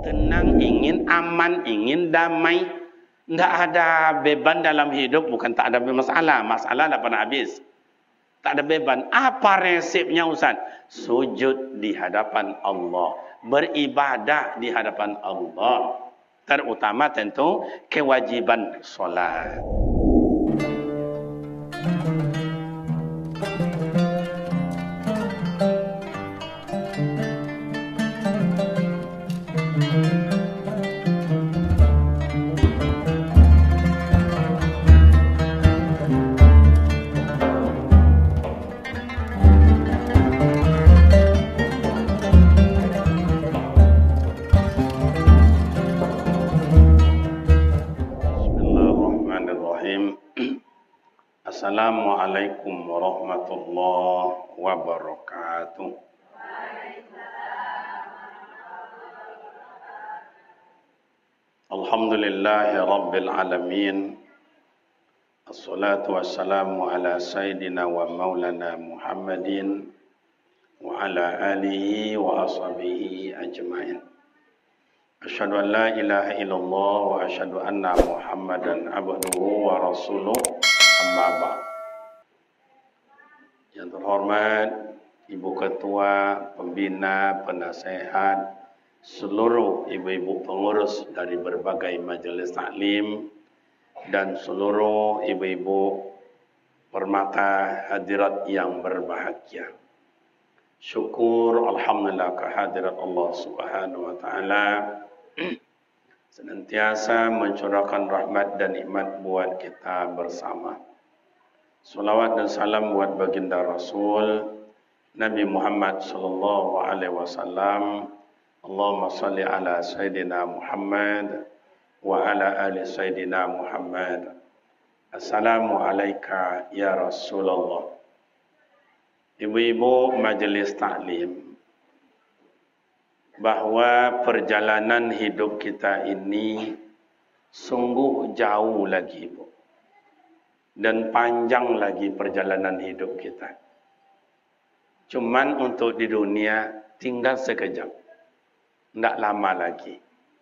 tenang, ingin aman, ingin damai. Tidak ada beban dalam hidup, bukan tak ada masalah. Masalah tak pernah habis. Tak ada beban. Apa resepnya Ustaz? Sujud di hadapan Allah. Beribadah di hadapan Allah. Terutama tentu kewajiban solat. Assalamualaikum warahmatullahi wabarakatuh. Alhamdulillahi rabbil alamin. Assalatu wassalamu ala sayyidina wa maulana Muhammadin wa ala alihi wa ashabihi ajma'in. Asyhadu an la ilaha illallah wa asyhadu anna Muhammadan abduhu wa rasuluh. Amma ba'd. Yang terhormat Ibu Ketua, Pembina, Penasehat, seluruh ibu-ibu pengurus dari berbagai majelis taklim dan seluruh ibu-ibu permata hadirat yang berbahagia. Syukur alhamdulillah kehadirat Allah Subhanahu wa taala senantiasa mencurahkan rahmat dan nikmat buat kita bersama. Salawat dan salam buat baginda Rasul Nabi Muhammad sallallahu alaihi wasallam. Allahumma salli ala sayyidina Muhammad wa ala ali sayyidina Muhammad. Assalamu alayka ya Rasulullah. Ibu-ibu majelis taklim, bahwa perjalanan hidup kita ini sungguh jauh lagi, Bu. Dan panjang lagi perjalanan hidup kita. Cuman untuk di dunia tinggal sekejap. Tidak lama lagi.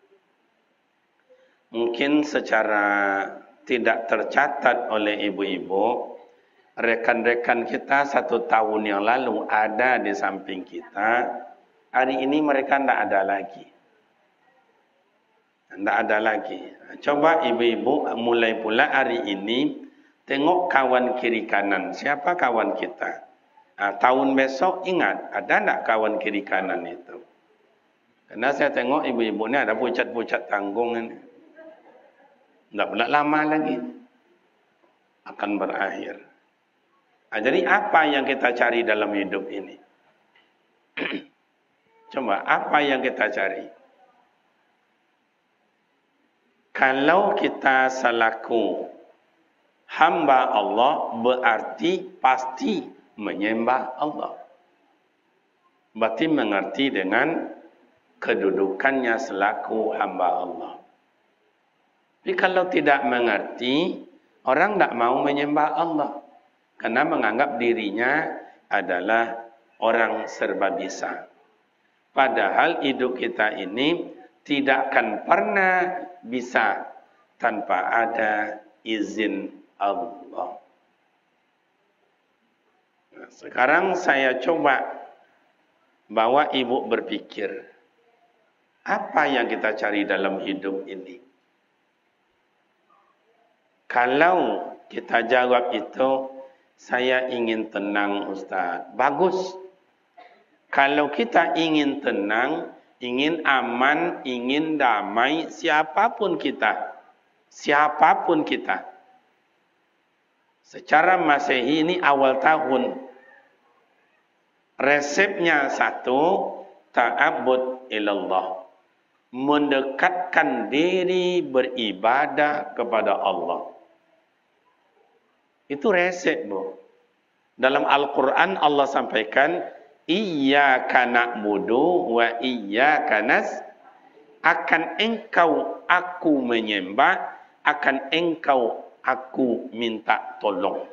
Mungkin secara tidak tercatat oleh ibu-ibu, rekan-rekan kita 1 tahun yang lalu ada di samping kita. Hari ini mereka tidak ada lagi. Tidak ada lagi. Coba ibu-ibu mulai pula hari ini tengok kawan kiri kanan. Siapa kawan kita? Tahun besok ingat, ada tak kawan kiri kanan itu? Karena saya tengok ibu-ibu ni ada pucat-pucat tanggung ini. Tak pula lama lagi akan berakhir. Jadi apa yang kita cari dalam hidup ini? Coba apa yang kita cari? Kalau kita selaku hamba Allah berarti pasti menyembah Allah. Berarti mengerti dengan kedudukannya selaku hamba Allah. Tapi kalau tidak mengerti, orang tidak mau menyembah Allah. Karena menganggap dirinya adalah orang serba bisa. Padahal hidup kita ini tidak akan pernah bisa tanpa ada izin Allah. Nah, sekarang saya coba bawa ibu berpikir, apa yang kita cari dalam hidup ini? Kalau kita jawab itu, saya ingin tenang Ustaz. Bagus. Kalau kita ingin tenang, ingin aman, ingin damai, siapapun kita. Siapapun kita. Secara Masehi ini awal tahun. Resepnya satu, ta'abbud ilallah. Mendekatkan diri beribadah kepada Allah. Itu resep, Bu. Dalam Al-Quran Allah sampaikan, Iyyaka na'budu wa iyyaka akan engkau aku menyembah, akan engkau aku minta tolong.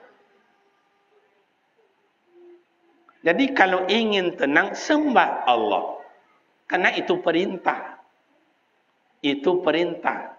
Jadi kalau ingin tenang, sembah Allah. Karena itu perintah. Itu perintah.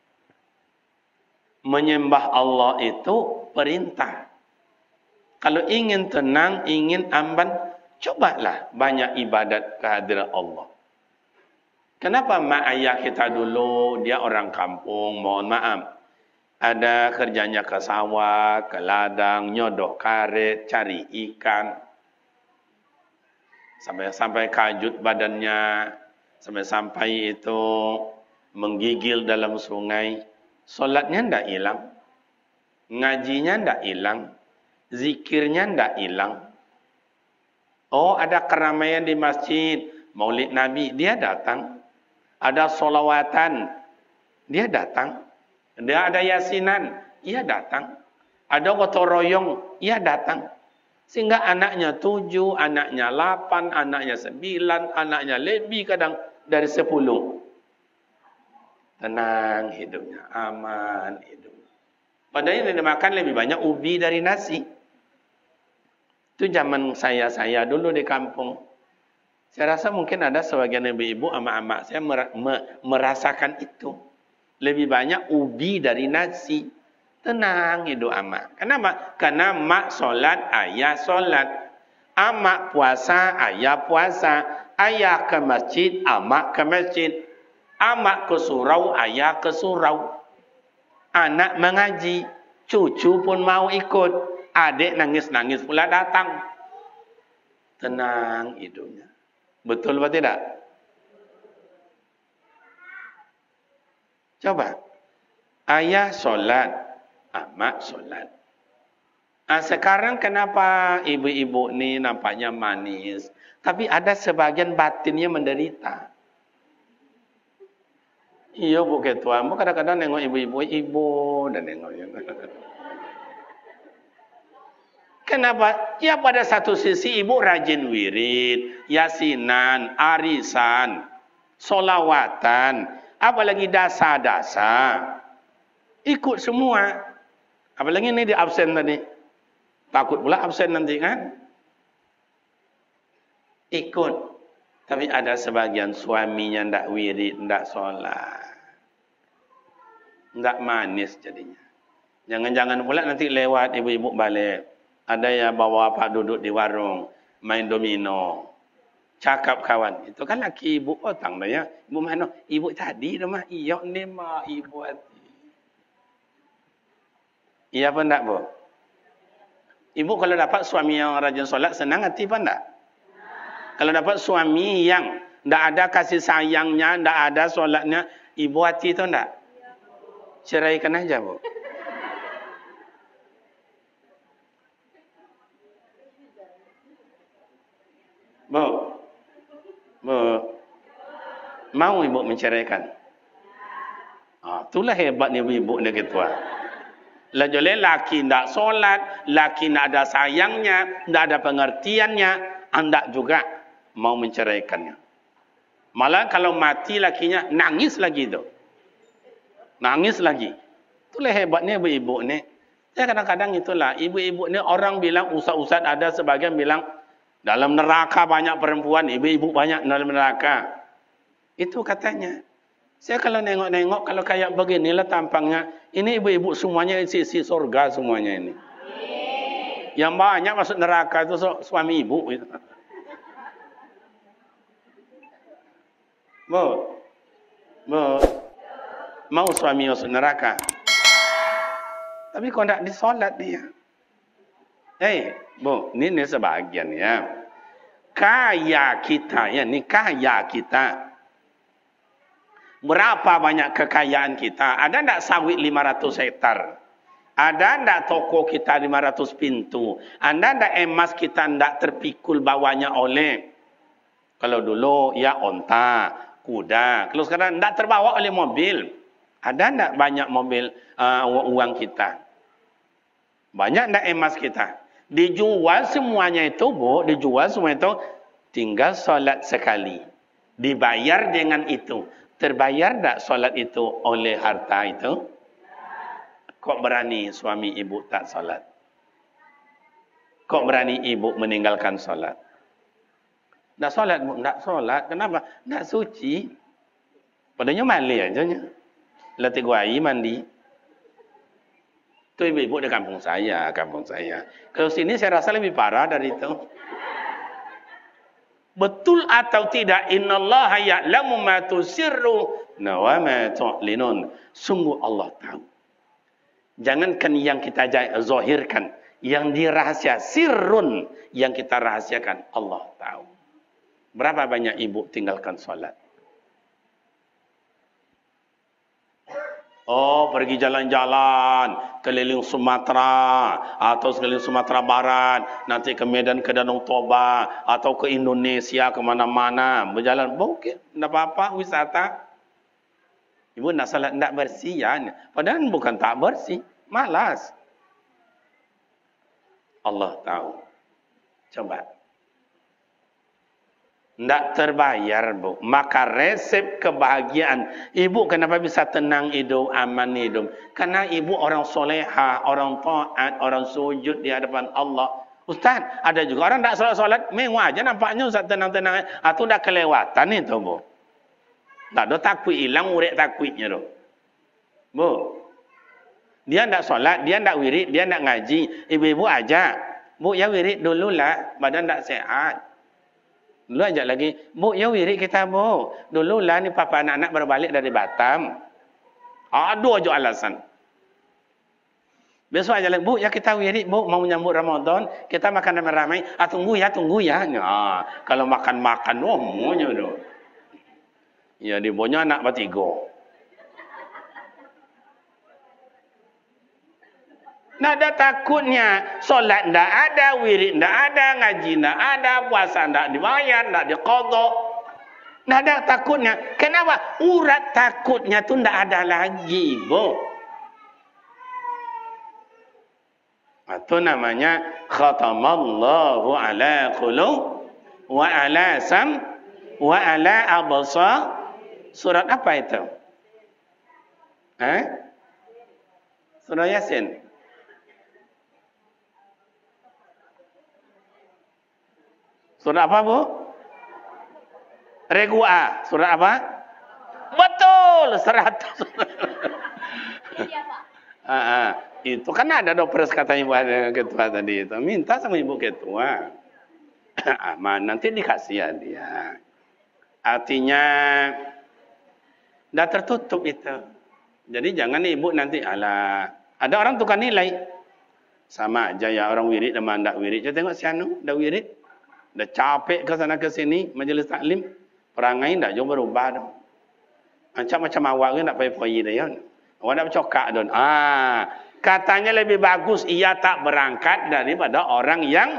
Menyembah Allah itu perintah. Kalau ingin tenang, ingin aman, cobalah banyak ibadat kehadiran Allah. Kenapa mak ayah kita dulu, dia orang kampung, mohon maaf. Ada kerjanya ke sawah, ke ladang, nyodok karet, cari ikan. Sampai kajut badannya, sampai itu menggigil dalam sungai. Solatnya tidak hilang, ngajinya tidak hilang, zikirnya tidak hilang. Oh, ada keramaian di masjid, Maulid Nabi, dia datang. Ada solawatan, dia datang. Dia ada yasinan, ia datang. Ada gotong royong, ia datang. Sehingga anaknya 7, anaknya 8, anaknya 9, anaknya lebih kadang dari 10. Tenang hidupnya, aman hidupnya. Padahal yang dimakan lebih banyak ubi dari nasi. Itu zaman saya dulu di kampung. Saya rasa mungkin ada sebagian ibu-ibu, amak-amak saya merasakan itu. Lebih banyak ubi dari nasi. Tenang hidup amak. Kenapa? Karena mak solat, ayah solat. Amak puasa, ayah puasa. Ayah ke masjid, amak ke masjid. Amak ke surau, ayah ke surau. Anak mengaji, cucu pun mau ikut. Adik nangis-nangis pula datang. Tenang hidupnya. Betul atau tidak? Coba. Ayah solat, amak solat. Sekarang kenapa ibu-ibu ni nampaknya manis, tapi ada sebagian batinnya menderita. Iya bu ketua, bu kadang-kadang nengok ibu-ibu dan nengoknya. Kenapa? Ya pada satu sisi ibu rajin wirid, yasinan, arisan, solawatan, apalagi dasa-dasa. Ikut semua. Apalagi ini di absen tadi. Takut pula absen nanti kan? Ikut. Tapi ada sebagian suaminya ndak wirid, ndak sholat. Ndak manis jadinya. Jangan-jangan pula nanti lewat ibu-ibu balik. Ada yang bawa apa duduk di warung, main domino. Cakap kawan, itu kan laki ibu otang dah ya. Ibu mana? Ibu tadi rumah iya ni mak ibu hati. Iya apa enggak, Bu? Ibu kalau dapat suami yang rajin solat senang hati apa enggak? Kalau dapat suami yang enggak ada kasih sayangnya, enggak ada solatnya, ibu hati itu enggak? Ceraikan aja, Bu. Bu, mau ibu menceraikan? Itulah hebatnya ibu ni ketua. Lajole laki ndak solat, laki ndak ada sayangnya, ndak ada pengertiannya, anda juga mau menceraikannya. Malah kalau mati lakinya nangis lagi tu. Nangis lagi. Itulah hebatnya ibu-ibu ni. Ya kadang-kadang itulah ibu-ibu ni orang bilang ustaz-ustaz ada sebagian bilang dalam neraka banyak perempuan, ibu-ibu banyak dalam neraka. Itu katanya. Saya kalau nengok-nengok, kalau kayak beginilah tampangnya, ini ibu-ibu semuanya isi surga semuanya ini. Yang banyak masuk neraka itu suami ibu. Bu, mau suami masuk neraka. Tapi kok tidak disolat dia. Bu, ini sebagian ya. Kaya kita ya, ini kaya kita. Berapa banyak kekayaan kita? Ada enggak sawit 500 hektar? Ada enggak toko kita 500 pintu? Ada enggak emas kita enggak terpikul bawahnya oleh? Kalau dulu ya onta, kuda. Kalau sekarang enggak terbawa oleh mobil. Ada enggak banyak mobil uang kita? Banyak enggak emas kita? Dijual semuanya itu, Bu. Dijual semua itu. Tinggal solat sekali. Dibayar dengan itu. Terbayar tak solat itu oleh harta itu? Kok berani suami ibu tak solat? Kok berani ibu meninggalkan solat? Tak solat, Bu? Tak solat. Kenapa? Tak suci. Padahal mandi aja nya. Latih gua air mandi. Itu ibu-ibu di kampung saya, Kalau sini saya rasa lebih parah dari itu. Betul atau tidak? Innallaha ya'lamu ma tusirru wa ma tu'linun. Sungguh Allah tahu. Jangankan yang kita zahirkan, yang dirahasia sirrun, yang kita rahasiakan, Allah tahu. Berapa banyak ibu tinggalkan salat? Oh, pergi jalan-jalan keliling Sumatera atau sekeliling Sumatera Barat, nanti ke Medan, ke Danau Toba atau ke Indonesia, ke mana-mana berjalan. Okey, enggak apa-apa wisata. Ibu nak salat enggak bersih ya. Padahal bukan tak bersih, malas. Allah tahu. Coba. Tidak terbayar, Bu. Maka resep kebahagiaan. Ibu kenapa bisa tenang hidup, aman hidup? Karena ibu orang soleha, orang taat, orang sujud di hadapan Allah. Ustaz, ada juga orang tak solat-solat, mewah aja nampaknya Ustaz tenang-tenang. Atau dah kelewatan itu, Bu. Tak ada takut hilang, urek takutnya tu. Bu. Dia tak solat, dia tak wirid, dia tak ngaji. Ibu-ibu ajak. Bu, ya wirid dululah, badan tak sehat. Dulu ajak lagi, Bu, ya wirid kita, Bu. Dululah ni papa anak-anak baru balik dari Batam. Aduh aja alasan. Besok aja lagi, Bu, ya kita wirid, Bu, mau menyambut Ramadan, kita makan ramai-ramai. Tunggu ya. Nah, kalau makan-makan, maunya tu. Ya, dia punya anak bertiga. Nak ada takutnya, solat ndak ada, wirid ndak ada, ngaji ndak ada, puasa ndak dibayar, ndak diqadha. Ndak ada takutnya. Kenapa? Urat takutnya tu ndak ada lagi, Bu. Itu namanya khatamallahu ala qulub wa ala sam wa ala absar. Surat apa itu? Surah Yasin. Surah apa, Bu? Regu A. Surah apa? Betul, 100. Iya, Pak. Itu kan ada dopres kata Ibu Ketua tadi itu. Minta sama Ibu Ketua. Aman, nanti dikasih ya dia. Artinya dah tertutup itu. Jadi jangan Ibu nanti ada orang tukar nilai. Sama aja ya orang wirid sama ndak wirid. Saya tengok si anu, dah wirid. Dah capek ke sana ke sini majlis taklim, perangai ndak jauh berubah dah. Macam awak ke nak pergi dah ya. Awak nak bercokak don. Katanya lebih bagus ia tak berangkat daripada orang yang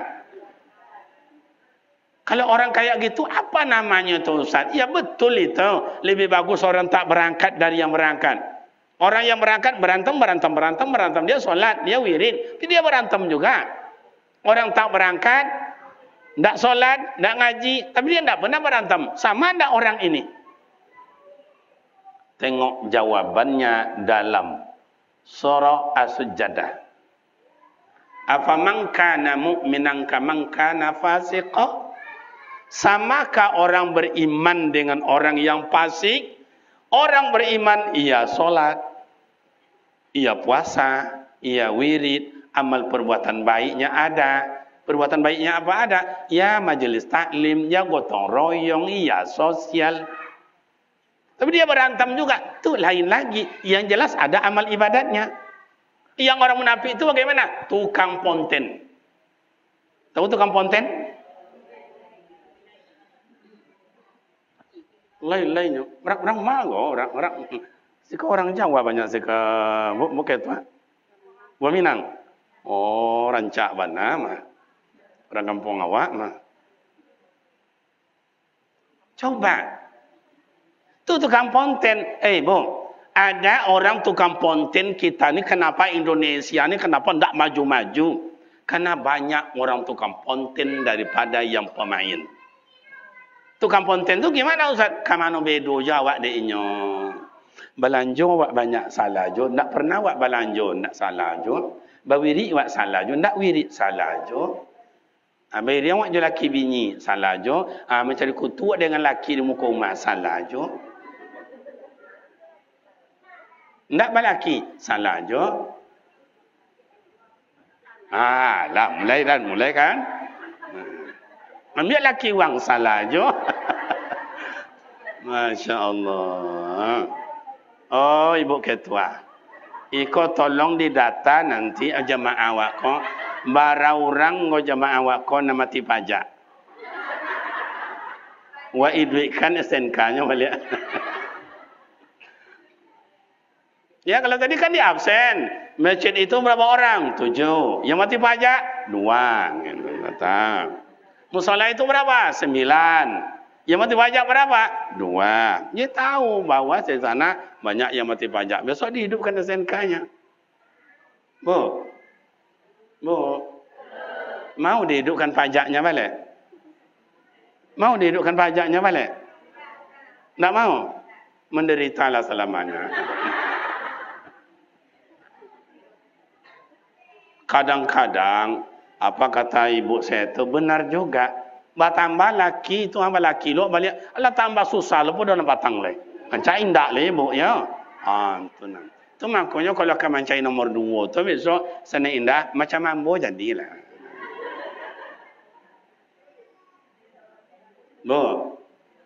kalau orang kayak gitu apa namanya tu Ustaz? Ya betul itu. Lebih bagus orang tak berangkat dari yang berangkat. Orang yang berangkat berantem. Dia solat, dia wirid, tapi dia berantem juga. Orang tak berangkat ndak solat, ndak ngaji, tapi dia ndak pernah berantem. Sama ndak orang ini? Tengok jawabannya dalam surah As-Sajdah. Afaman kana mu'minan kaman kana fasiqah? Samakah orang beriman dengan orang yang fasik? Orang beriman ia solat, ia puasa, ia wirid, amal perbuatan baiknya ada. Perbuatan baiknya apa ada? Ya majelis taklim, ya gotong royong, ya sosial. Tapi dia berantem juga. Itu lain lagi. Yang jelas ada amal ibadatnya. Yang orang munafik itu bagaimana? Tukang ponten. Tahu tukang ponten? Lain-lainnya. Orang Mago, orang sika orang Jawa banyak sika bukan itu. Gua Minang. Oh, rancak bana mah. Orang kampung awak mah. Coba. Itu tukang ponten. Bu, ada orang tukang ponten kita ni kenapa Indonesia ni kenapa tidak maju-maju? Karena banyak orang tukang ponten daripada yang pemain. Tukang ponten tu gimana Ustaz? Kamano bedo Jawa de inyo. Belanjo wak banyak salah jo, ndak pernah wak belanjo ndak salah jo. Bawiri wak salah jo, ndak wirid salah jo. Bawiri wak jo laki bini salah jo. Mencari kutu dengan laki di muka rumah salah jo. Ndak balaki, salah jo. Lah mulai kan. Ambil laki wang salah jo. Masya Allah. Oh, Ibu Ketua. Iko tolong didata nanti jemaah awak ko. Bara orang ngo jemaah awak ko nama ti pajak. Wa idwikan SNK-nya balik. Ya kalau tadi kan di absen. Masjid itu berapa orang? 7. Yang mati pajak? 2. Gitu, kata. Musola itu berapa? 9. Yang mati pajak berapa? 2. Dia tahu bahwa di sana banyak yang mati pajak. Besok dihidupkan SNK-nya. Bu. Mau dihidupkan pajaknya balik? Mau dihidupkan pajaknya balik? Tak mau? Menderitalah selamanya. Kadang-kadang apa kata ibu saya itu benar juga. Bertambah laki itu apa laki lo balik. Allah tambah susah lo pun dah batang leh. Macam indah leh ibu ya. Tu nang. Tu makanya kalau kamu mencari nomor 2 tu besok sana indah macam mambo jadilah. Bu.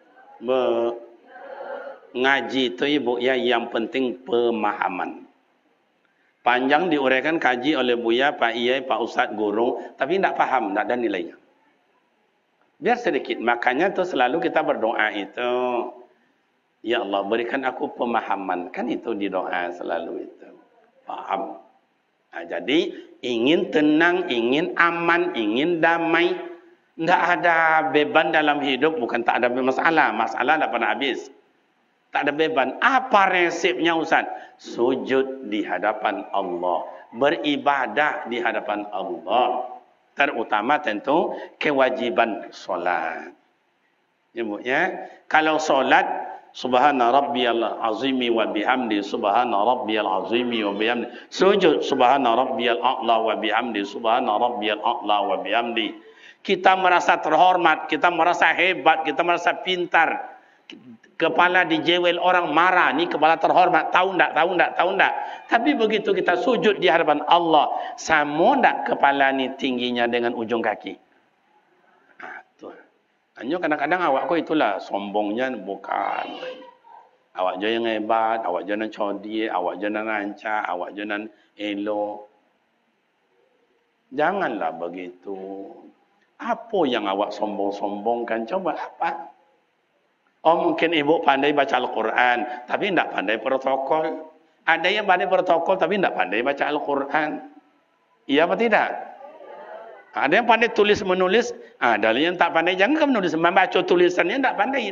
Ngaji tu ibu ya yang penting pemahaman. Panjang diuraikan kaji oleh Buya, Pak Iyai, Pak Ustadz, guru, tapi tidak paham, tidak ada nilainya. Biar sedikit, makanya tu selalu kita berdoa itu, ya Allah berikan aku pemahaman, kan itu di doa selalu itu, paham. Nah, jadi ingin tenang, ingin aman, ingin damai, tidak ada beban dalam hidup, bukan tak ada masalah, masalah tidak pernah habis. Tak ada beban. Apa resepnya Ustaz? Sujud di hadapan Allah. Beribadah di hadapan Allah. Terutama tentu kewajiban solat. Ya, kalau solat, subhana rabbiyal azimi wa bihamdi, subhana rabbiyal azimi wa bihamdi. Sujud, subhana rabbiyal a'la wa bihamdi, subhana rabbiyal a'la wa bihamdi. Kita merasa terhormat, kita merasa hebat, kita merasa pintar. Kepala dijewel orang marah, ni kepala terhormat, tahu ndak. Tapi begitu kita sujud di hadapan Allah, sama ndak kepala ni tingginya dengan ujung kaki. Tu. Hanya kadang-kadang awak kau itulah sombongnya bukan. Awak jangan hebat, awak jangan codi, awak jangan rancak, awak jangan elok. Janganlah begitu. Apa yang awak sombong-sombongkan? Coba apa? Oh mungkin ibu pandai baca Al-Quran, tapi tidak pandai protokol. Ada yang pandai protokol, tapi tidak pandai baca Al-Quran. Iya apa tidak? Ada yang pandai tulis menulis, ada yang tak pandai. Jangan kamu menulis, membaca tulisannya tidak pandai.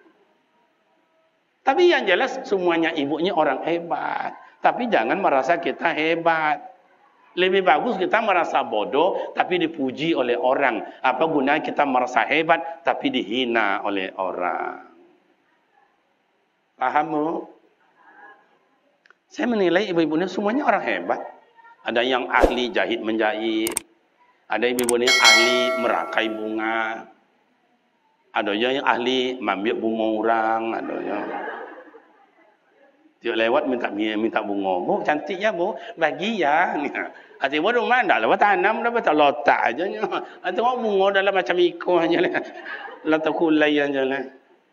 Tapi yang jelas semuanya ibunya orang hebat. Tapi jangan merasa kita hebat. Lebih bagus kita merasa bodoh, tapi dipuji oleh orang. Apa gunanya kita merasa hebat, tapi dihina oleh orang. Paham bu? Saya menilai ibu-ibu ini semuanya orang hebat. Ada yang ahli jahit menjahit. Ada ibu-ibu yang ahli merangkai bunga. Ada yang ahli mengambil bunga orang. Ada yang dia lewat minta bunga. Bu cantik ya bu. Bagi ya. Hati bu rumah dah lewat tanam dah betul lotak aja. Tengok bunga dalam macam iko aja lah. Letak kulai aja lah.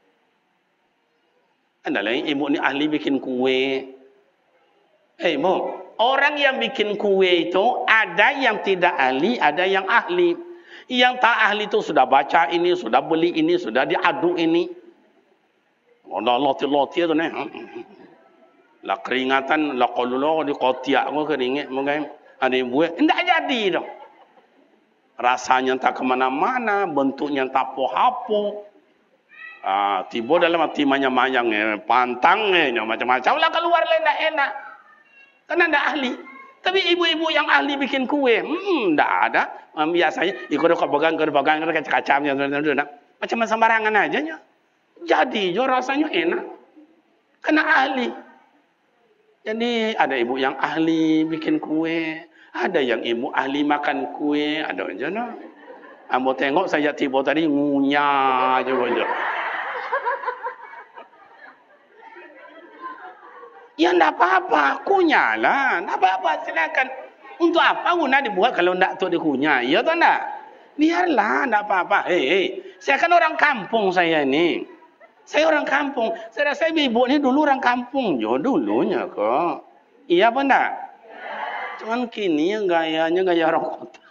Ada lagi ibu ni ahli bikin kue. Bu, orang yang bikin kue itu ada yang tidak ahli, ada yang ahli. Yang tak ahli itu sudah baca ini, sudah beli ini, sudah diaduk ini. Ada loti-loti tu ni. Lah keringatan, lah kalau di kotiak ko keringat mungkin ada yang buat. Tidak jadi dong. Rasanya tak kemana-mana, bentuknya tak pohapo. Tiba dalam hati mayang-mayang pantang macam-macam lah keluar lah enak karena ada ahli. Tapi ibu-ibu yang ahli bikin kue tak ada. Biasanya ikut pegang kacang-kacangnya macam sembarangan aja nya. Jadi jo rasanya enak karena ahli. Jadi ada ibu yang ahli bikin kue, ada yang ibu ahli makan kue, ada aja no. Ambo tengok saya tiba tadi ngunyah aja. Ya enggak apa-apa, kunyalah. Enggak apa-apa, silakan. Untuk apa guna dibuat kalau enggak untuk dikunyah? Ya atau enggak? Biarlah, enggak apa-apa. Saya kan orang kampung saya ini. Saya orang kampung. Saya rasa ibu ini dulu orang kampung. Jo dulunya kok. Iya apa enggak? Cuman kini gayanya gaya orang kota.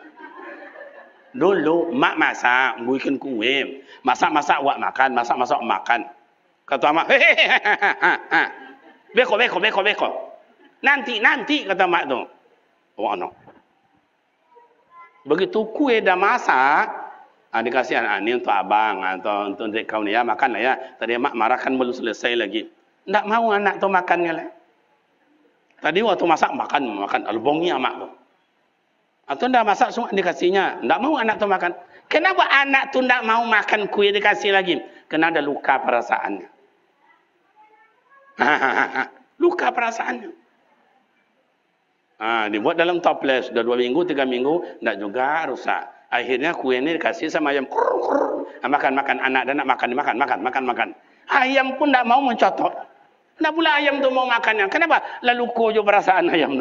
Dulu mak masak, bikin kue. Masak-masak wak makan, masak-masak makan. Kata mak, beko. Nanti kata mak tu. Oh no. Begitu kue dah masak, dikasih anak ini untuk abang atau untuk kau ni ya makan lah ya. Tadi mak marahkan belum selesai lagi. Tak mau anak tu makan lah. Tadi waktu masak makan albongnya mak tu. Atau dah masak semua dikasihnya. Tak mau anak tu makan. Kenapa anak tu tak mau makan kue dikasih lagi? Kena ada luka perasaannya. Luka perasaannya. Dibuat dalam toples. Dah 2 minggu, 3 minggu. Tak juga rusak. Akhirnya kue ini dikasih sama ayam. Makan. Anak dan nak makan. Ayam pun tak mau mencotot. Tak pula ayam tu mau makannya. Kenapa? Lalu kojo perasaan ayam tu.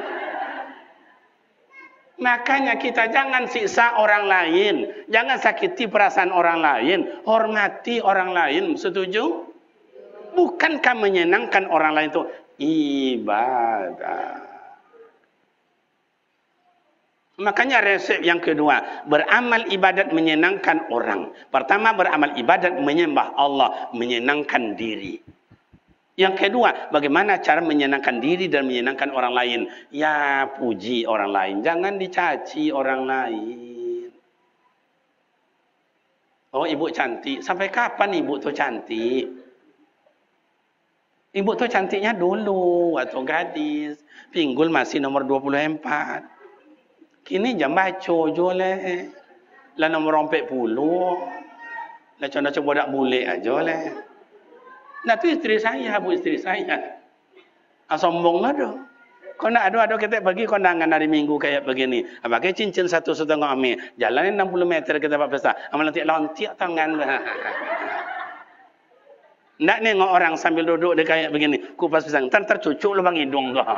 Makanya kita jangan siksa orang lain. Jangan sakiti perasaan orang lain. Hormati orang lain. Setuju? Bukankah menyenangkan orang lain itu ibadah? Makanya resep yang kedua, beramal ibadat menyenangkan orang. Pertama, beramal ibadat menyembah Allah, menyenangkan diri. Yang kedua, bagaimana cara menyenangkan diri dan menyenangkan orang lain? Ya, puji orang lain. Jangan dicaci orang lain. Oh, ibu cantik. Sampai kapan ibu tu cantik? Ibu tu cantiknya dulu, waktu gadis. Pinggul masih nomor 24. Kini jam baco je leh. Lah nomor 40. Lah contoh bodak bule aja leh. Nah tu isteri saya, bu isteri saya. Sombong ada. Kau nak ada kita pergi kondangan hari Minggu kayak begini. Pakai cincin 1,5 ame. Jalan 60 meter kita buat pesta. Amal lontiak tangan. Nak nengok orang sambil duduk dia kayak begini. Kupas pisang. Tercucuk lubang hidung tu.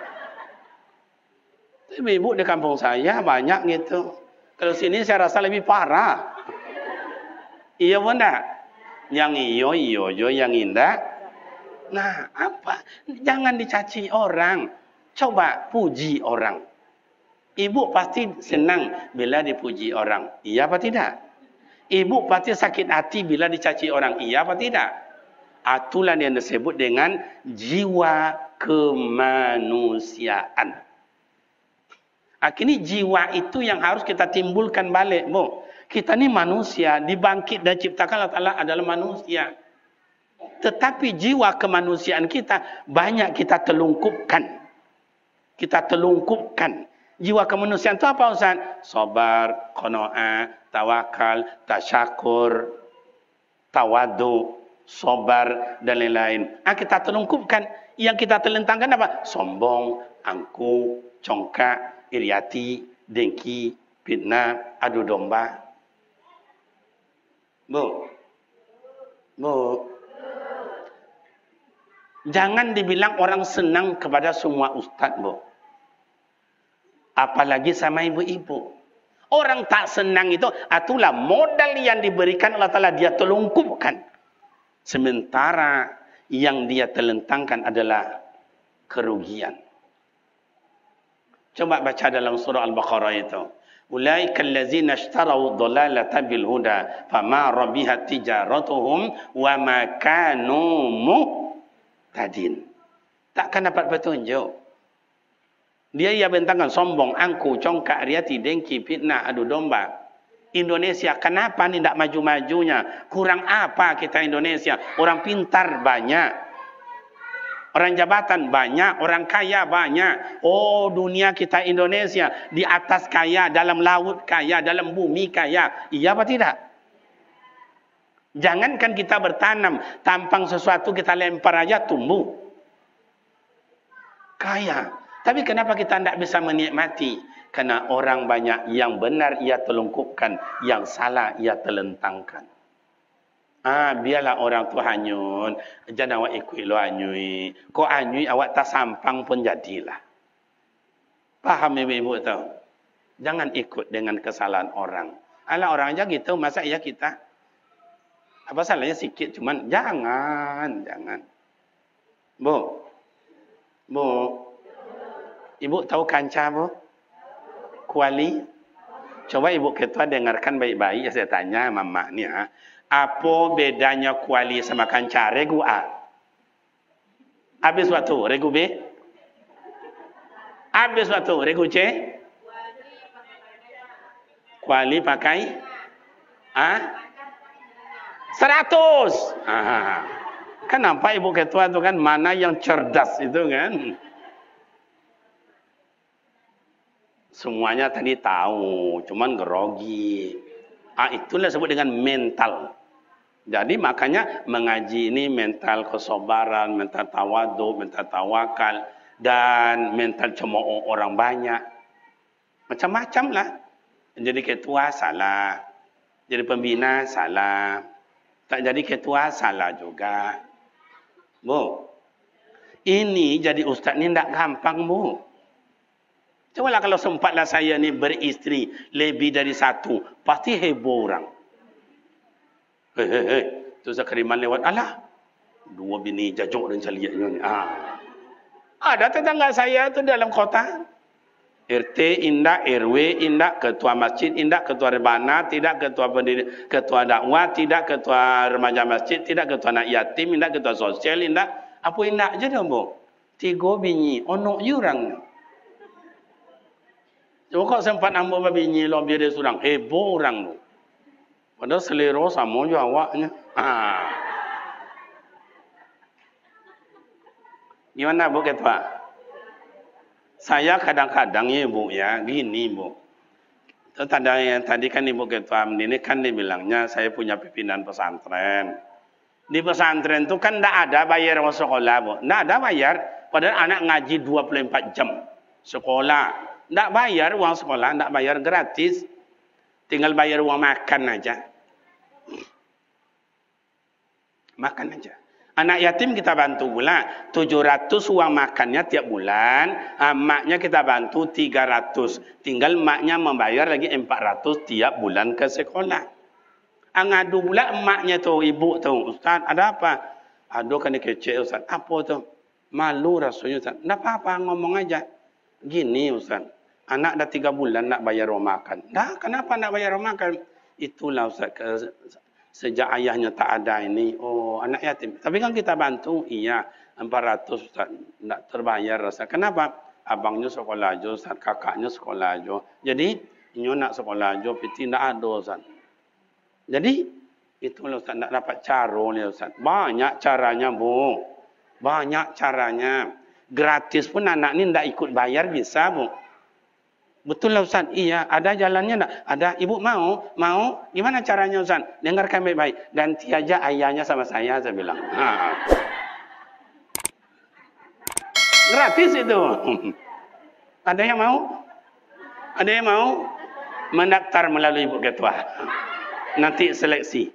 Ibu di kampung saya banyak gitu. Kalau sini saya rasa lebih parah. Iya bunda. Yang iyo, yang indah. Nah, apa? Jangan dicaci orang. Coba puji orang. Ibu pasti senang bila dipuji orang. Iya apa tidak? Ibu pasti sakit hati bila dicaci orang. Iya apa tidak? Itulah yang disebut dengan jiwa kemanusiaan. Kini jiwa itu yang harus kita timbulkan balik, Bu. Kita ni manusia, dibangkit dan ciptakan Allah Ta'ala adalah manusia. Tetapi jiwa kemanusiaan kita banyak kita telungkupkan. Jiwa kemanusiaan itu apa Ustaz? Sabar, qanaah, tawakal, tasyakur, tawadu, sabar dan lain-lain. Kita telungkupkan. Yang kita telentangkan apa? Sombong, angku, congkak, iriati, dengki, fitnah, adu domba. Bu. Jangan dibilang orang senang kepada semua ustaz, Bu. Apalagi sama ibu-ibu. Orang tak senang itu, itulah modal yang diberikan Allah Ta'ala. Dia telungkupkan. Sementara yang dia telentangkan adalah kerugian. Coba baca dalam surah Al-Baqarah itu. Ulaika allazina ishtaraw dhalalata bil huda fama rabihat tijaratuhum wa ma kanu muhtadin. Takkan dapat petunjuk. Dia ia bentangkan sombong, angku, congkak, riati, dengki, fitnah, adu domba. Indonesia kenapa ni tak maju-majunya? Kurang apa kita Indonesia? Orang pintar banyak. Orang jabatan banyak, orang kaya banyak. Oh, dunia kita Indonesia di atas kaya, dalam laut kaya, dalam bumi kaya. Iya apa tidak? Jangankan kita bertanam, tampang sesuatu kita lempar aja tumbuh. Kaya. Tapi kenapa kita tidak bisa menikmati? Karena orang banyak yang benar ia telungkupkan, yang salah ia telentangkan. Biarlah orang tu hanyut. Jangan awak ikut lo hanyut. Kau hanyut awak tak sampang pun jadilah. Faham ibu-ibu tu? Jangan ikut dengan kesalahan orang. Alah orang aja gitu, masa iya kita? Apa salahnya sikit cuman jangan. Bu. Ibu tahu kanca bu? Kuali? Coba ibu ketua dengarkan baik-baik. Saya tanya mama ni apa bedanya kuali sama kanca? Regu A. Habis waktu, regu B. Habis waktu, regu C. Kuali pakai 100. Kan nampak ibu ketua tu kan mana yang cerdas itu kan. Semuanya tadi tahu, cuman grogi. Itulah sebut dengan mental. Jadi makanya mengaji ini mental kesabaran, mental tawaduk, mental tawakal, dan mental cemooh orang banyak. Macam-macam lah. Jadi ketua salah. Jadi pembina salah. Tak jadi ketua salah juga. Bu, ini jadi ustaz ni tak gampang bu. Cobalah kalau sempatlah saya ni beristri lebih dari satu, pasti heboh orang. Tu sekeriman lewat, alah, 2 bini jajok dan caliaknya ni. Ada tetangga saya tu dalam kota. RT indak, RW indak, ketua masjid indak, ketua rebana, tidak ketua pendidik, ketua dakwah, tidak ketua remaja masjid, tidak ketua anak yatim, indak ketua sosial, indak. Apa indak je dah bu? 3 bini, onok jurang. Coba kau sempat ambil bini lo biar dia surang, heboh orang tu. Padahal selera sama je awaknya. Gimana bu ketua? Saya kadang-kadang ya bu ya, gini bu. Tadi kan ibu ketua ini kan dibilangnya saya punya pimpinan pesantren. Di pesantren itu kan tidak ada bayar uang sekolah bu. Tidak ada bayar. Padahal anak ngaji 24 jam sekolah. Tidak bayar uang sekolah, tidak bayar gratis. Tinggal bayar uang makan aja. Makan aja. Anak yatim kita bantu pula 700 uang makannya tiap bulan. Maknya kita bantu 300. Tinggal maknya membayar lagi 400 tiap bulan ke sekolah. Ngadu pula emaknya tu, ibu tu, Ustaz ada apa? Aduh kan dia kecil Ustaz. Apa tu? Malu rasanya Ustaz. Tak apa-apa ngomong aja. Gini Ustaz. Anak dah 3 bulan nak bayar uang makan. Dah kenapa nak bayar uang makan? Itulah Ustaz. Sejak ayahnya tak ada ini. Oh anak yatim. Tapi kan kita bantu. Iya 400 Ustaz. Tak terbayar Ustaz. Kenapa? Abangnya sekolah aja Ustaz. Kakaknya sekolah aja. Jadi inyo nak sekolah aja. Piti tak ada Ustaz. Jadi itulah Ustaz. Tak dapat cara ni Ustaz. Banyak caranya bu. Banyak caranya. Gratis pun anak ni tak ikut bayar bisa bu. Betul lah Ustaz. Iya, ada jalannya tak? Ada. Ibu mau? Mau? Gimana caranya Ustaz? Dengarkan baik-baik. Ganti aja ayahnya sama saya bilang. Gratis itu. Ada yang mau? Ada yang mau? Mendaftar melalui ibu ketua. Nanti seleksi.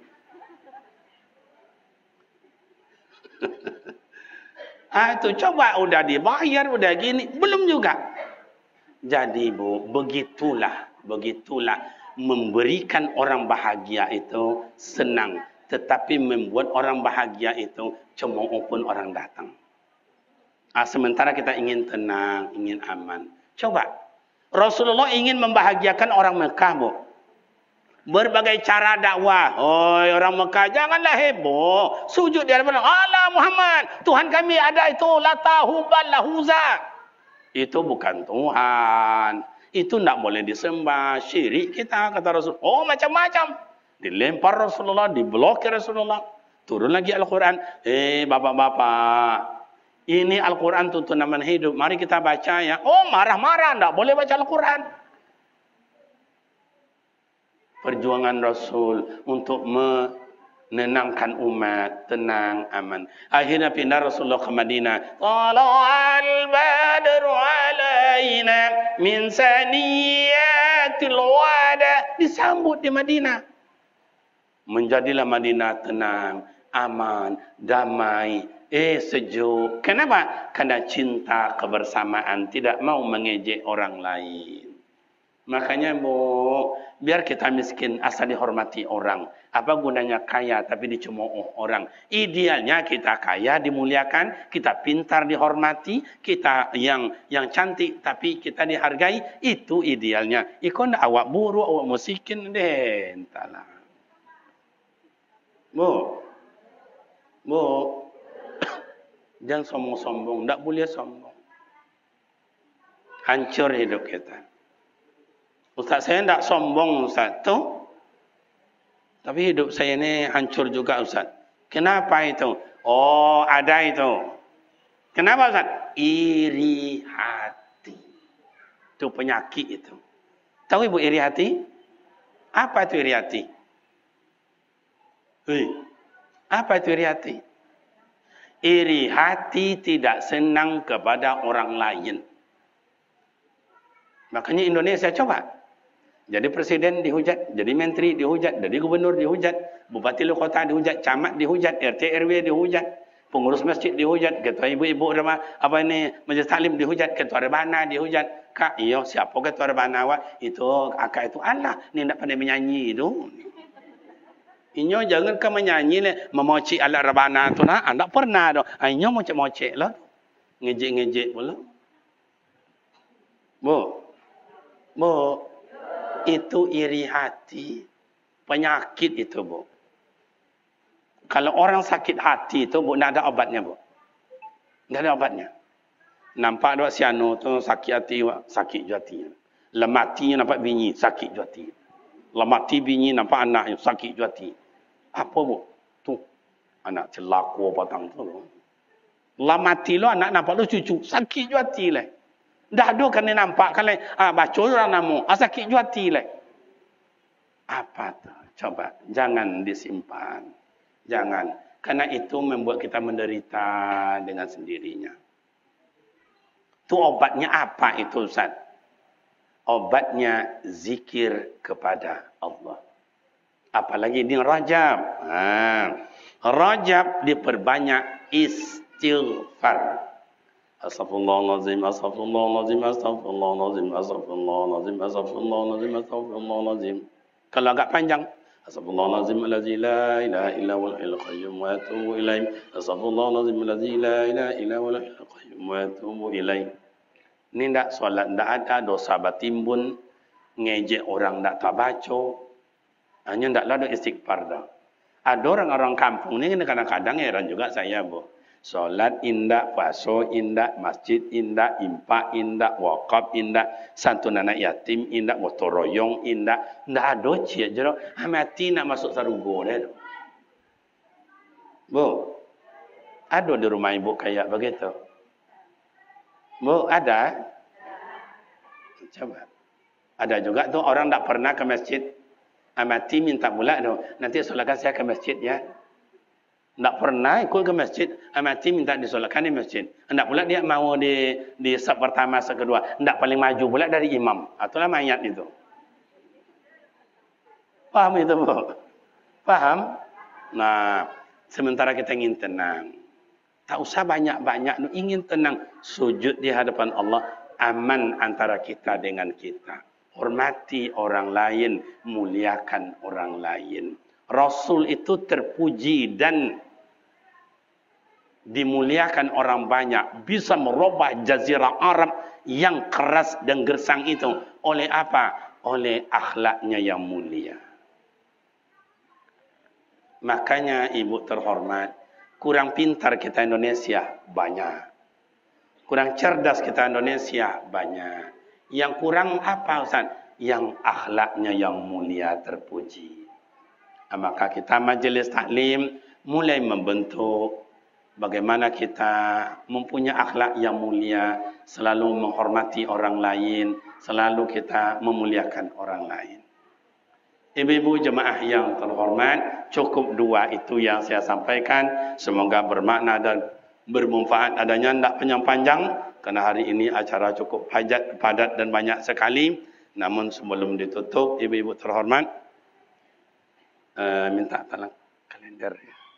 Itu coba udah dibayar, udah gini. Belum juga. Jadi bu, begitulah memberikan orang bahagia itu senang, tetapi membuat orang bahagia itu cemooh pun orang datang. Sementara kita ingin tenang, ingin aman. Coba, Rasulullah ingin membahagiakan orang Mekah bu. Berbagai cara dakwah. Oi orang Mekah janganlah heboh. Sujud di hadapan Allah Muhammad. Tuhan kami ada itu Lata Hubal Lahuza. Itu bukan Tuhan. Itu tidak boleh disembah. Syirik kita, kata Rasul. Oh, macam-macam. Dilempar Rasulullah, diblokir Rasulullah. Turun lagi Al-Quran. Bapak-bapak. Ini Al-Quran tuntunan hidup. Mari kita baca ya. Oh, marah-marah. Tidak boleh baca Al-Quran. Perjuangan Rasul untuk menenangkan umat, tenang, aman. Akhirnya pindah Rasulullah ke Madinah. Tala'al badru alaina min saniyatil wada. Disambut di Madinah. Menjadilah Madinah tenang, aman, damai, sejuk. Kenapa? Karena cinta kebersamaan, tidak mau mengejek orang lain. Makanya biar kita miskin asal dihormati orang. Apa gunanya kaya tapi dicemooh orang? Idealnya kita kaya dimuliakan, kita pintar dihormati, kita yang cantik tapi kita dihargai. Itu idealnya. Ikon awak buruk, awak miskin deh, entahlah. Bu, jangan sombong-sombong, tak boleh sombong. Hancur hidup kita. Ustaz, saya tidak sombong, Ustaz. Tuh. Tapi hidup saya ini hancur juga, Ustaz. Kenapa itu? Oh, ada itu. Kenapa, Ustaz? Iri hati. Itu penyakit itu. Tahu Ibu iri hati? Apa itu iri hati? Apa itu iri hati? Iri hati tidak senang kepada orang lain. Makanya Indonesia coba. Jadi presiden dihujat, jadi menteri dihujat, jadi gubernur dihujat, bupati luar kota dihujat, camat dihujat, RT RW dihujat, pengurus masjid dihujat, ketua ibu-ibu rumah majlis taklim dihujat, ketua rebana dihujat. Kak, iyo siapa ketua rebana awak? Itu akak itu Allah, ni nak pandai menyanyi itu. Inyo jangan ke menyanyi le, memoci alat rebana tu nah, anda pernah dah. Inyo mocek-mocek lah. Ngejek-ngejek pula. Bu, itu iri hati, penyakit itu, Bu. Kalau orang sakit hati itu, Bu, tidak ada obatnya, Bu. Tidak ada obatnya. Nampak dok si anu tu sakit hati, sakit hati. Lematinya nampak bini, sakit hati. Lemati bini nampak anaknya, sakit hati. Apa, Bu? Tu, anak celaka patang tu. Lemati lo anak nampak lo cucu, sakit hati lah. Dah ada kan dia nampak kan baca orang namu sakit hati lah. Apa tu? Coba jangan disimpan. Jangan. Karena itu membuat kita menderita dengan sendirinya. Tu obatnya apa itu, Ustaz? Obatnya zikir kepada Allah. Apalagi di Rajab. Rajab diperbanyak istighfar. Astaghfirullahaladzim, astaghfirullahaladzim, astaghfirullahaladzim, astaghfirullahaladzim, astaghfirullahaladzim, astaghfirullahaladzim. Kalau agak panjang, astaghfirullahaladzim allazi la ilaha illa huwal hayyul qayyum wa atubu ilaih. Astaghfirullahaladzim allazi la ilaha illa huwal hayyul qayyum wa atubu ilaih. Ini tidak solat, tidak ada dosa batimbun, ngejek orang tidak tak baca. Hanya tidaklah ada istighfar dah. Ada orang-orang kampung ni kadang-kadang heran juga saya, Bu. Solat indah, puasa indah, masjid indah, impak indah, wakaf indah, santun anak yatim indah, gotong royong indah. Ndak ada cik je. Mati nak masuk sarugo dah. Bu, ada di rumah ibu kayak begitu? Bu, ada? Coba. Ada juga tu orang tak pernah ke masjid. Mati minta pula tu. Nanti solatkan saya ke masjid ya. Tak pernah ikut ke masjid, mati minta disolatkan di masjid. Hendak pula dia mau di saf pertama, saf kedua. Hendak paling maju pula dari imam. Itulah mayat itu. Faham itu, Bu? Faham? Nah, sementara kita ingin tenang. Tak usah banyak-banyak. Ingin tenang. Sujud di hadapan Allah. Aman antara kita dengan kita. Hormati orang lain. Muliakan orang lain. Rasul itu terpuji dan dimuliakan orang banyak. Bisa merubah jazirah Arab yang keras dan gersang itu. Oleh apa? Oleh akhlaknya yang mulia. Makanya ibu terhormat, kurang pintar kita Indonesia banyak. Kurang cerdas kita Indonesia banyak. Yang kurang apa, Ustaz? Yang akhlaknya yang mulia terpuji. Maka kita majlis taklim mulai membentuk bagaimana kita mempunyai akhlak yang mulia, selalu menghormati orang lain, selalu kita memuliakan orang lain. Ibu-ibu jemaah yang terhormat, cukup dua itu yang saya sampaikan. Semoga bermakna dan bermanfaat. Adanya tidak panjang karena hari ini acara cukup padat dan banyak sekali. Namun sebelum ditutup, ibu-ibu terhormat, Minta tolong kalender.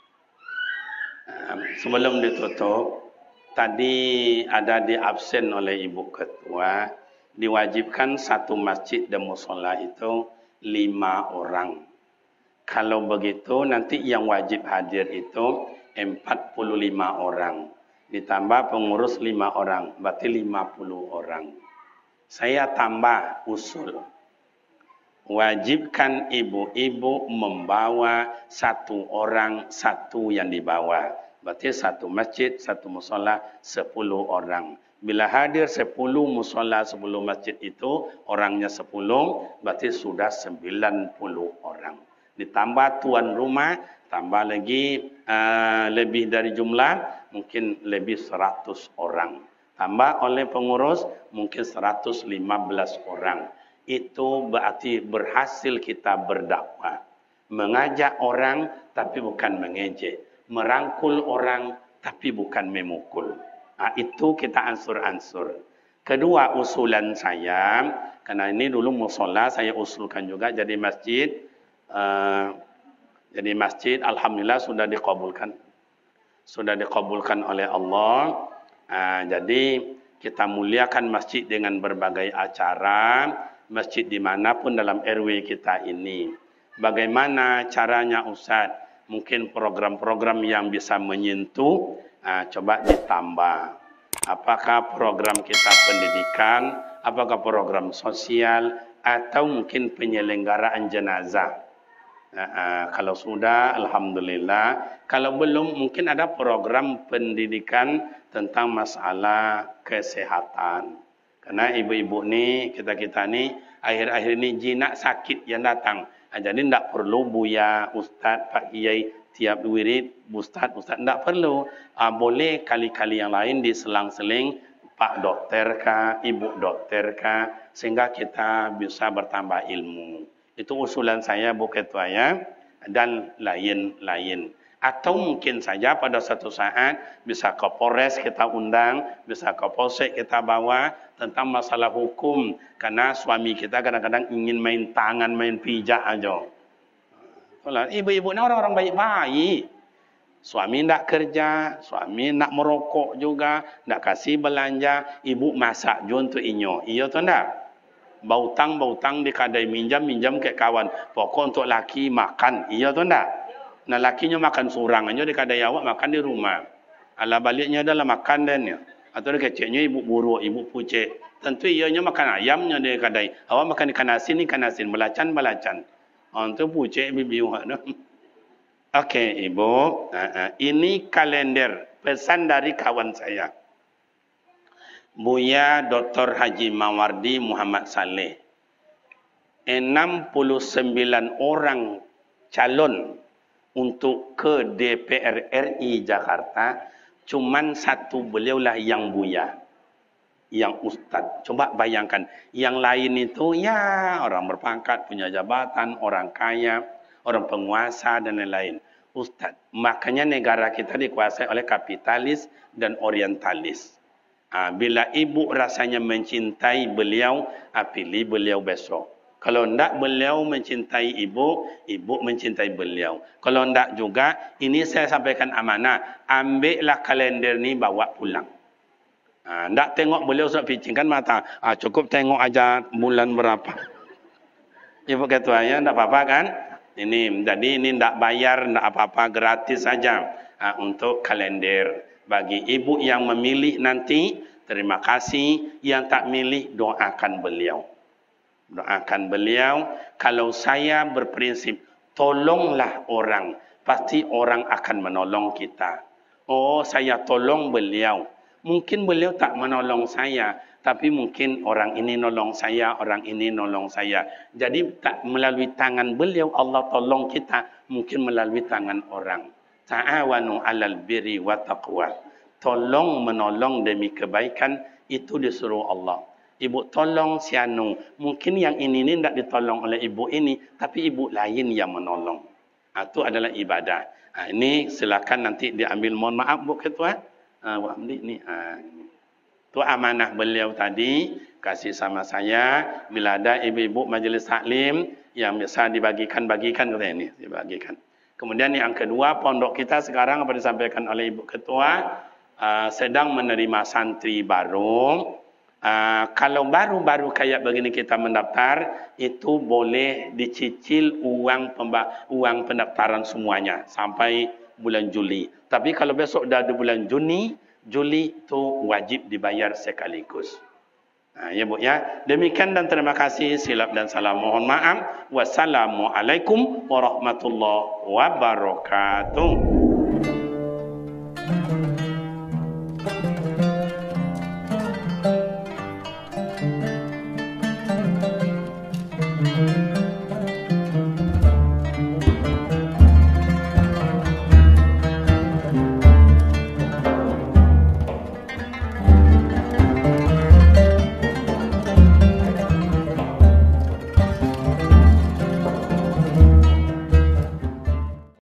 Sebelum ditutup, tadi ada di absen oleh Ibu Ketua, diwajibkan satu masjid dan musola itu 5 orang. Kalau begitu nanti yang wajib hadir itu 45 orang. Ditambah pengurus 5 orang, berarti 50 orang. Saya tambah usul. Wajibkan ibu-ibu membawa 1 orang, 1 yang dibawa. Berarti 1 masjid, 1 musola, 10 orang. Bila hadir 10 musola, 10 masjid itu, orangnya 10, berarti sudah 90 orang. Ditambah tuan rumah, tambah lagi lebih dari jumlah, mungkin lebih 100 orang. Tambah oleh pengurus, mungkin 115 orang. Itu berarti berhasil kita berdakwah. Mengajak orang tapi bukan mengejek. Merangkul orang tapi bukan memukul. Itu kita ansur-ansur. Kedua usulan saya, karena ini dulu musola saya usulkan juga jadi masjid. Jadi masjid alhamdulillah sudah dikabulkan. Sudah dikabulkan oleh Allah. Jadi kita muliakan masjid dengan berbagai acara. Masjid dimanapun dalam RW kita ini. Bagaimana caranya Ustaz? Mungkin program-program yang bisa menyentuh, coba ditambah. Apakah program kita pendidikan, apakah program sosial, atau mungkin penyelenggaraan jenazah. Kalau sudah, alhamdulillah. Kalau belum, mungkin ada program pendidikan tentang masalah kesehatan. Karena ibu-ibu ni, kita ni, akhir-akhir ni jinak sakit yang datang. Jadi tidak perlu buya, ustaz, pak kiai, tiap wirid, ustaz, tidak perlu. Boleh kali-kali yang lain diselang-seling, pak dokter kah, ibu dokter kah, sehingga kita bisa bertambah ilmu. Itu usulan saya, Bu Ketua ya, dan lain-lain. Atau mungkin saja pada satu saat bisa ke Polres kita undang, bisa ke Polsek kita bawa tentang masalah hukum. Karena suami kita kadang-kadang ingin main tangan, main pijak aja. Ibu-ibu ni orang-orang baik-baik. Suami nak kerja, suami nak merokok juga, nak kasih belanja, ibu masak je untuk inyo. Iya tu tak? Bautang di kedai minjam ke kawan. Pokok untuk laki makan. Iya tu tak? Nah lakinya makan surang aja di kedai awak, makan di rumah. Ala baliknya adalah makan dan ya. Atau kecilnya ibu buruk, ibu pucik. Tentu ianya makan ayamnya di kedai. Awak makan ikan asin, belacan. Itu pucik bibi awak. Okey ibu, ini kalender pesan dari kawan saya. Buya Dr. Haji Mawardi Muhammad Saleh. 69 orang calon untuk ke DPR RI Jakarta, cuman 1 beliaulah yang buya, yang ustaz. Coba bayangkan, yang lain itu ya orang berpangkat, punya jabatan, orang kaya, orang penguasa dan lain-lain. Ustaz, makanya negara kita dikuasai oleh kapitalis dan orientalis. Bila ibu rasanya mencintai beliau, pilih beliau besok. Kalau tidak beliau mencintai ibu, ibu mencintai beliau. Kalau tidak juga, ini saya sampaikan amanah. Ambillah kalender ni bawa pulang. Tidak tengok beliau sudah picingkan mata. Cukup tengok aja bulan berapa. Ibu ketua ya, tidak apa-apa kan? Jadi ini tidak bayar, tidak apa-apa, gratis saja untuk kalender. Bagi ibu yang memilih nanti, terima kasih. Yang tak milih, doakan beliau. Doakan beliau. Kalau saya berprinsip, tolonglah orang. Pasti orang akan menolong kita. Oh, saya tolong beliau. Mungkin beliau tak menolong saya. Tapi mungkin orang ini nolong saya, orang ini nolong saya. Jadi tak melalui tangan beliau, Allah tolong kita. Mungkin melalui tangan orang. Ta'awanu alal birri wa taqwa. Tolong menolong demi kebaikan, itu disuruh Allah. Ibu tolong si anu. Mungkin yang ini tidak ditolong oleh ibu ini, tapi ibu lain yang menolong. Itu adalah ibadah. Ini silakan nanti diambil. Mohon maaf Bu Ketua. Bu Hamdi ni. Itu amanah beliau tadi. Kasih sama saya. Bila ada ibu-ibu majlis taklim yang biasa dibagikan katanya ini, dibagikan. Kemudian yang kedua, pondok kita sekarang apa disampaikan oleh Ibu Ketua sedang menerima santri baru. Kalau baru-baru kayak begini kita mendaftar, itu boleh dicicil uang pendaftaran semuanya sampai bulan Juli. Tapi kalau besok dah ada bulan Juli itu wajib dibayar sekaligus. Ya Bu ya. Demikian dan terima kasih. Silap dan salam mohon maaf. Wassalamualaikum warahmatullahi wabarakatuh.